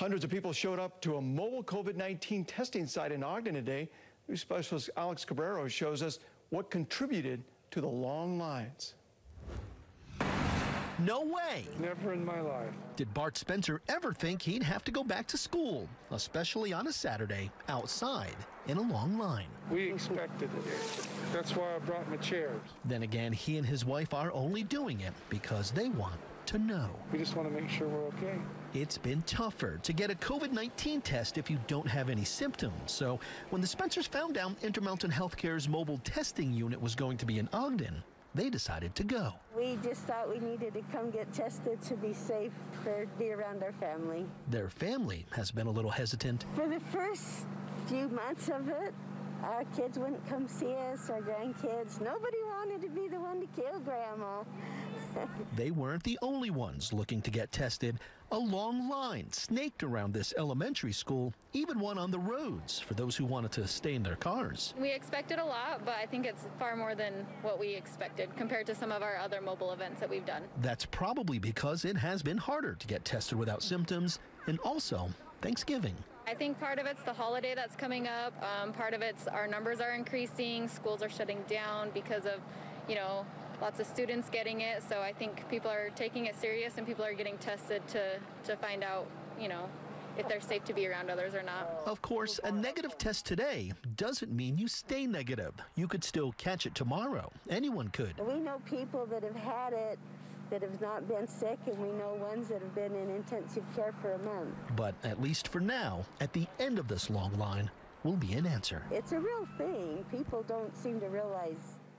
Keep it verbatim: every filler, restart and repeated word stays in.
Hundreds of people showed up to a mobile COVID nineteen testing site in Ogden today. News specialist Alex Cabrero shows us what contributed to the long lines. No way. Never in my life. Did Bart Spencer ever think he'd have to go back to school, especially on a Saturday, outside in a long line? We expected it. That's why I brought my chairs. Then again, he and his wife are only doing it because they want to know. We just want to make sure we're okay. It's been tougher to get a COVID nineteen test if you don't have any symptoms. So when the Spencers found out Intermountain Healthcare's mobile testing unit was going to be in Ogden, they decided to go. We just thought we needed to come get tested to be safe, for be around our family. Their family has been a little hesitant. For the first few months of it, our kids wouldn't come see us, our grandkids. Nobody wanted to be the one to kill Grandma. They weren't the only ones looking to get tested. A long line snaked around this elementary school, even one on the roads for those who wanted to stay in their cars. We expected a lot, but I think it's far more than what we expected compared to some of our other mobile events that we've done. That's probably because it has been harder to get tested without symptoms, and also Thanksgiving. I think part of it's the holiday that's coming up. Um, part of it's our numbers are increasing. Schools are shutting down because of, you know, lots of students getting it. So I think people are taking it serious and people are getting tested to, to find out, you know, if they're safe to be around others or not. Of course, a negative test today doesn't mean you stay negative. You could still catch it tomorrow. Anyone could. We know people that have had it that have not been sick, and we know ones that have been in intensive care for a month. But at least for now, at the end of this long line will be an answer. It's a real thing. People don't seem to realize